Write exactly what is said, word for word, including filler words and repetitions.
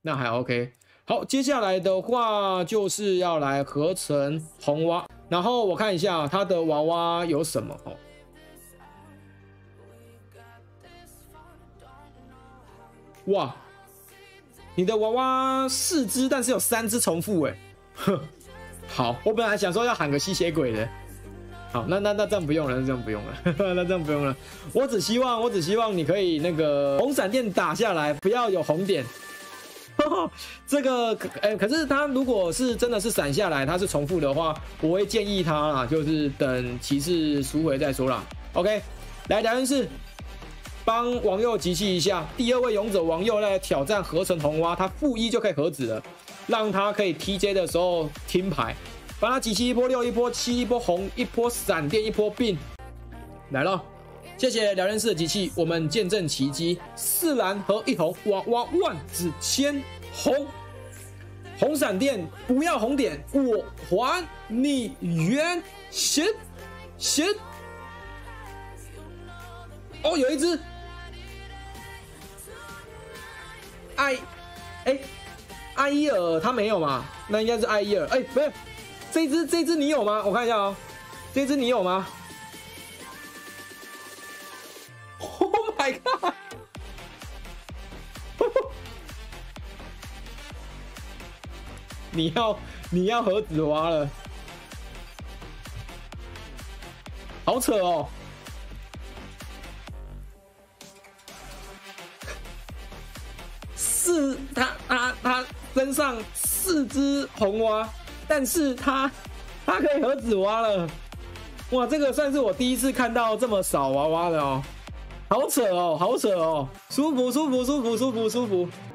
那还 OK。好，接下来的话就是要来合成红蛙，然后我看一下它的娃娃有什么哦。哇，你的娃娃四只，但是有三只重复哎。哼，好，我本来想说要喊个吸血鬼的。好，那那那这样不用了，那这样不用了，那这样不用了。我只希望，我只希望你可以那个红闪电打下来，不要有红点。这个，哎、欸，可是它如果是真的是闪下来，它是重复的话，我会建议他啦，就是等骑士赎回再说啦。OK， 来聊天室，帮王佑集气一下。第二位勇者王佑来挑战合成红蛙，他负一就可以合子了，让他可以 T J 的时候听牌。帮他集气一波六一波七一波红一波闪电一波病来了，谢谢聊天室的集气，我们见证奇迹，四蓝和一红，娃娃万紫千红，红闪电不要红点，我还你原形形。哦，有一只艾哎艾伊尔他没有嘛？那应该是艾伊尔哎，不是。这一只，这一只你有吗？我看一下哦，这一只你有吗 ？Oh my god！ 你要你要盒子蛙了，好扯哦！四，他他他身上四只红蛙。但是它，它可以盒子蛙了，哇！这个算是我第一次看到这么少娃娃的哦，好扯哦，好扯哦，舒服舒服舒服舒服舒服。